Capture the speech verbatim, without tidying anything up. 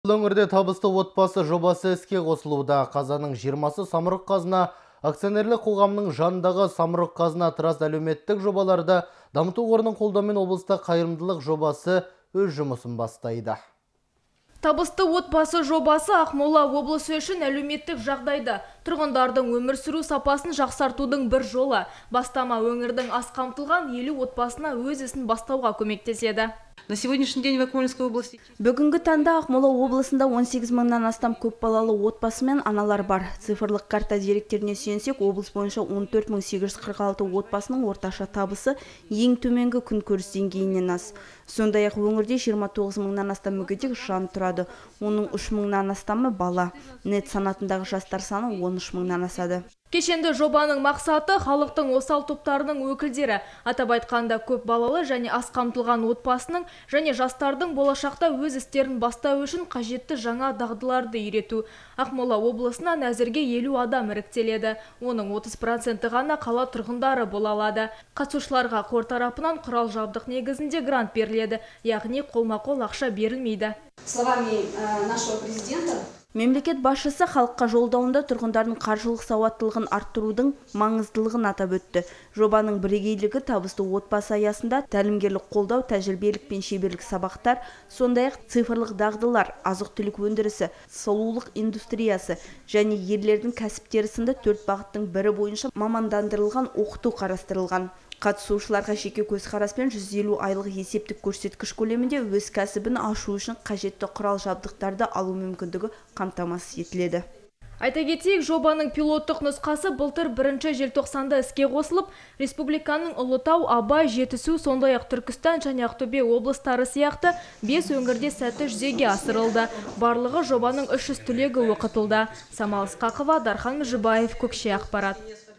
Өңірде табысты отбасы жобасы іске қосылуда. Қазаның жиырмасы Самұрық Қазына акционерлік қоғамның жанындағы Самұрық Қазына Траст әлеуметтік жобаларды дамыту қорының қолдауымен облыста қайырымдылық жобасы өз жұмысын бастайды. Табысты отбасы жобасы Ақмола облысы үшін әлеуметтік жағдайды, тұрғындардың өмір сүру сапасын жақсартудың бір жолы. Бастама өңірдің аз қамтылған елу отбасына өз ісін бастауға көмектеседі. На сегодняшний день в Акмолинской области Бүгінгі таңда Ақмола облысында он сегіз мыңнан астам көпбалалы отбасы мен аналар бар. Цифрлық карта деректеріне сүйенсек, облыс бойынша он төрт мың сегіз жүз қырық алты отбасының орташа табысы ең төменгі күнкөріс деңгейінен аз. Сондай-ақ өңірде жиырма тоғыз мыңнан астам мүгедек жан тұрады. Оның үш мыңнан астамы бала. Нет санатындағы жастар саны он үш мыңнан асады. Кешенді жобаның мақсаты халықтың осал топтарының өкілдері, атап айтқанда көп балалы және аз қамтылған отбасының және жастардың болашақта өз істерін бастау үшін қажетті жаңа дағдыларды үйрету. Ақмола облысынан әзірге елу адам іріктеледі. Оның отыз проценті ғана қала тұрғындары бола алады. Қатысушыларға қор тарапынан құрал жабдық негізінде грант беріледі, яғни қолма-қол ақша берілмейді. Словами нашего президента, Мемлекет басшысы халыққа жолдауында тұрғындардың қаржылық сауаттылығын арттырудың маңыздылығын атап өтті. Жобаның бірегейлігі табысты отбасы аясында тәлімгерлік қолдау, тәжірибелік пен шеберлік сабақтар, сондай-ақ цифрлық дағдылар, азық-түлік өндірісі, сұлулық индустриясы және ерлердің кәсіптері сынды төрт бағыттың бірі бойынша мамандандырылған оқыту қарастырылған. Қатысушыларға жеке көзқараспен жүз елу айлық есептік көрсеткіш көлемінде өз кәсібін ашу үшін қажетті құрал жабдықтарды алу мүмкіндігі қамтамасыз етіледі. Айта кетейік, жобаның пилоттық нұсқасы былтыр бірінші желтоқсанда іске қосылып, республиканың Ұлытау, Абай, Жетісу, сондай-ақ Түркістан және Ақтөбе облыстары сияқты бес өңірде сәтті жүзеге асырылды. Барлығы жобаның үш жүз түлегі оқытылды. Самал Ысқақова, Дархан Мүжібаев, Көкше ақпарат.